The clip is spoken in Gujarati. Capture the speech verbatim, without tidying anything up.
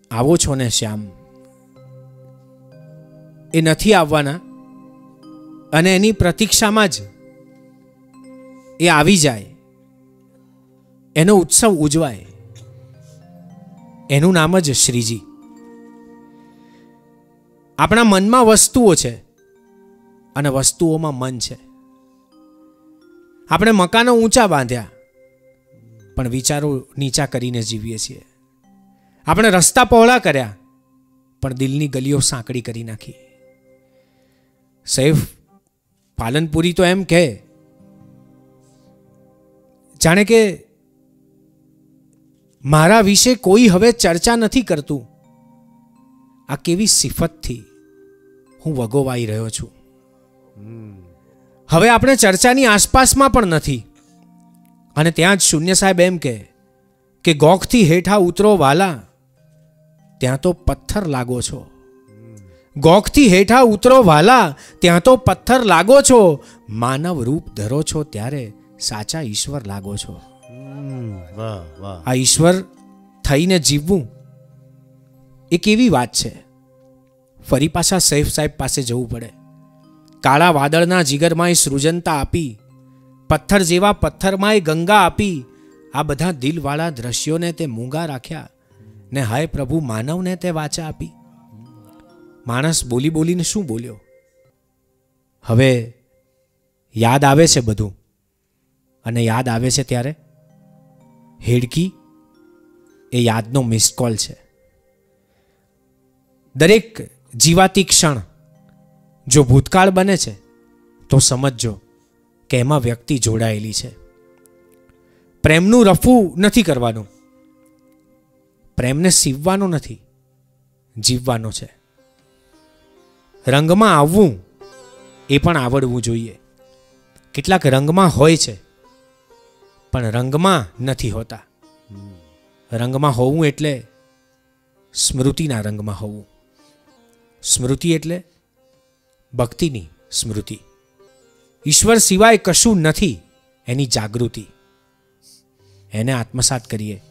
આવો છો ને શ્યામ, એ નથી આવવાના અને એની પ્રતીક્ષામાં જ એ આવી જાય, એનો ઉત્સવ ઉજવાય, એનું નામ જ શ્રીજી. આપણા મનમાં વસ્તુઓ છે અને વસ્તુઓમાં મન છે. આપણે મકાનો ઊંચા બાંધ્યા પણ વિચારો નીચા કરીને જીવીએ છીએ. આપણે રસ્તા પહોળા કર્યા પણ દિલની ગલીઓ સાંકડી કરી નાખી. સૈફ પાલનપુરી તો એમ કહે જાણે કે મારા વિશે કોઈ હવે ચર્ચા નથી કરતું. આ કેવી સિફતથી હું વગોવાઈ રહ્યો છું. હવે આપણે ચર્ચાની આસપાસમાં પણ નથી. અને ત્યાં જ શૂન્ય સાહેબ એમ કહે કે ગોખથી હેઠા ઉતરો વાલા, ત્યાં તો પથ્થર લાગો છો. ગોખથી હેઠા ઉતરો વાલા, ત્યાં તો પથ્થર લાગો છો. માનવ રૂપ ધરો છો ત્યારે સાચા ઈશ્વર લાગો છો. આ ઈશ્વર થઈને જીવવું એ કેવી વાત છે. ફરી પાછા સૈફ સાહેબ પાસે જવું પડે. કાળા વાદળના જીગરમાંય સૃજનતા આપી, પથ્થર જેવા પથ્થરમાંય ગંગા આપી. આ બધા દિલવાળા દ્રશ્યોને તે મૂંગા રાખ્યા ને હાય પ્રભુ માનવને તે વાચા આપી. માણસ બોલી બોલીને શું બોલ્યો? હવે યાદ આવે છે બધું, અને યાદ આવે છે ત્યારે હેડકી એ યાદનો મિસ્ડ કોલ છે. દરેક જીવાતી ક્ષણ જો ભૂતકાળ બને છે તો સમજજો કે એમાં વ્યક્તિ જોડાયેલી છે. પ્રેમનું રફું નથી કરવાનું, પ્રેમને સીવવાનો નથી, જીવવાનો છે. રંગમાં આવવું એ પણ આવડવું જોઈએ. કેટલાક રંગમાં હોય છે પણ રંગમાં નથી હોતા. રંગમાં હોવું એટલે સ્મૃતિના રંગમાં હોવું. સ્મૃતિ એટલે ભક્તિની સ્મૃતિ. ઈશ્વર સિવાય કશું નથી એની જાગૃતિ. એને આત્મસાત કરીએ